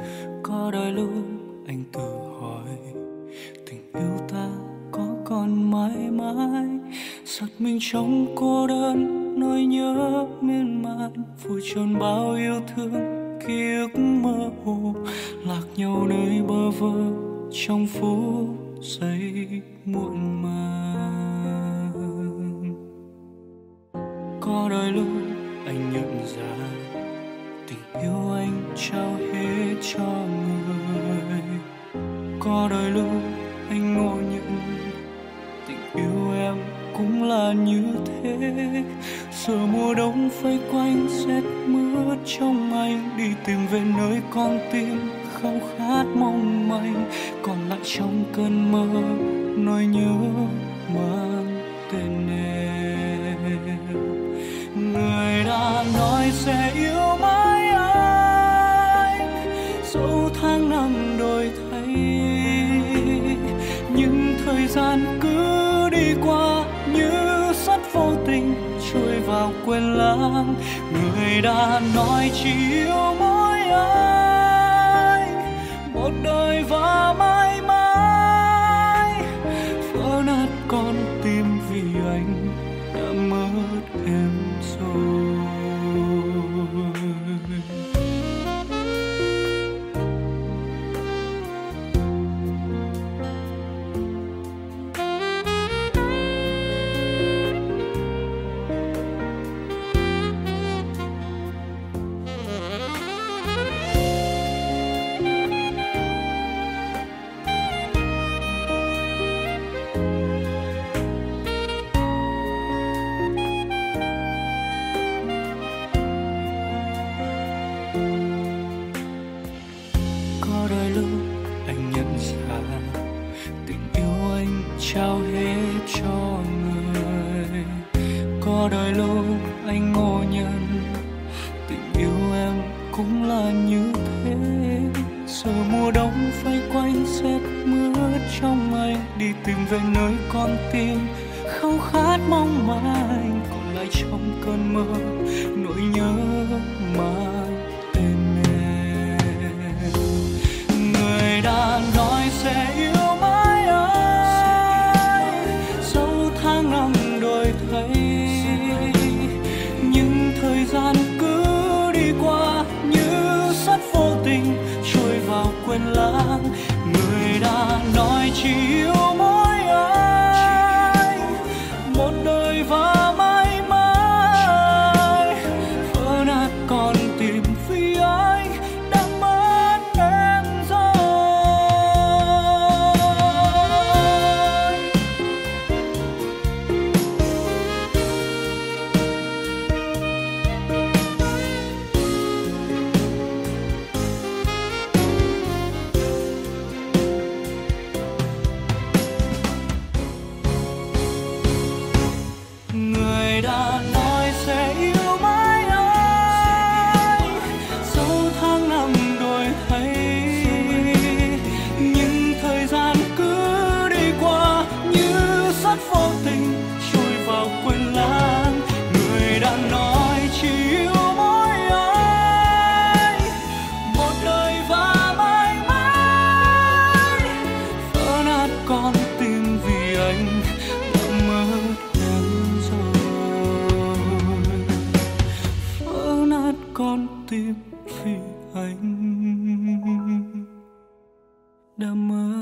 Có đôi lúc anh tự hỏi tình yêu ta có còn mãi mãi. Giật mình trong cô đơn, nỗi nhớ miên man vùi chôn bao yêu thương, ký ức mơ hồ lạc nhau nơi bơ vơ trong phút giây muộn màng. Có đôi lúc anh nhận ra tình yêu anh trao hết cho người. Có đôi lúc anh ngộ nhận tình yêu em cũng là như thế. Giờ mùa đông vây quanh rét mướt trong anh, đi tìm về nơi con tim khao khát mong manh. Còn lại trong cơn mơ nỗi nhớ mang tên em. Người đã nói sẽ yêu mãi anh, dẫu tháng năm đổi thay, nhưng thời gian cứ đi qua như sắt vô tình trôi vào quên lãng. Người đã nói chỉ yêu mỗi anh, một đời và mãi mãi. Vỡ nát con tim vì anh đã mất em rồi. Trao hết cho người. Có đôi lúc anh ngộ nhận tình yêu em cũng là như thế. Giờ mùa đông vây quanh rét mướt trong anh, đi tìm về nơi con tim khao khát mong manh. Còn lại trong cơn mơ nỗi nhớ mang tên em. Người đã nói sẽ yêu thời gian cứ đi qua như sắt vô tình trôi vào quên lãng. Người đã nói chỉ yêu mỗi anh, một đời và mãi mãi. Vỡ nát con tim vì anh đã mất em rồi. Đã nói sẽ yêu mãi anh, dẫu tháng năm đổi thay, nhưng thời gian cứ đi qua như sắt vô tình trôi vào quên lãng. Người đã nói chỉ yêu mỗi anh, một đời và mãi mãi. Vỡ nát con tim vì anh đã mất em rồi. Con tim vì anh đã mất